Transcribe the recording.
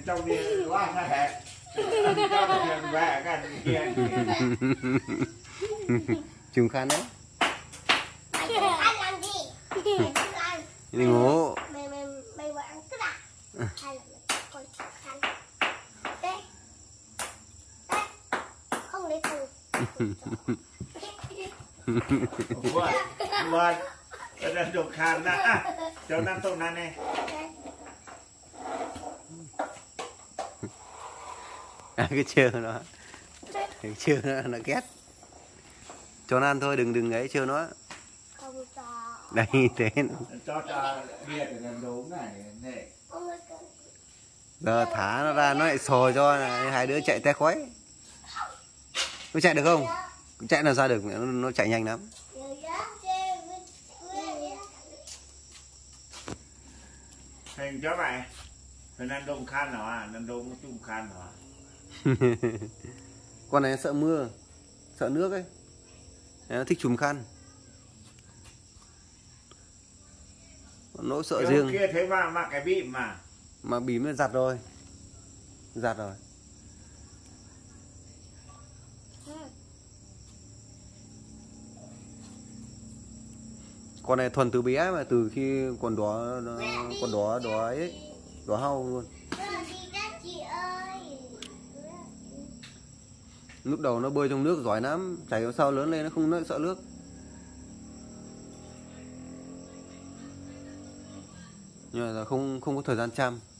trong đi quá sao hẹp cho tiền về cái tiền Trùng khăn đấy. Anh làm gì? Anh Đi ngủ. Mày vừa ăn tức à? Hay là mày coi khăn? Đây. Đây. Không lấy thù. Vâng. Ở đây trùng khăn đã. Cho năm tụng này nè. Cái chưa nó. Cái chưa nó ghét. Cho nó ăn thôi, đừng ấy chưa nó. Không cho. Đây thế. Cho bia để làm đúng này này. Giờ thả nó ra nó lại sồi cho này, hai đứa chạy te khói. Nó chạy được không? Chạy làm sao được, nó chạy nhanh lắm. Hình cho mày. Phải nên đông khăn hả? Nên đông chung khăn hả? Con này sợ mưa, sợ nước ấy. Nó thích trùm khăn. Nỗi sợ Điều riêng. Kia thế mà mặc cái bịm mà. Mà bím nó giặt rồi. Giặt rồi. Con này thuần từ bé mà từ khi còn đó ấy, đó hau luôn. Lúc đầu nó bơi trong nước giỏi lắm, chảy vào sau lớn lên nó không sợ nước. Nhưng mà không có thời gian chăm.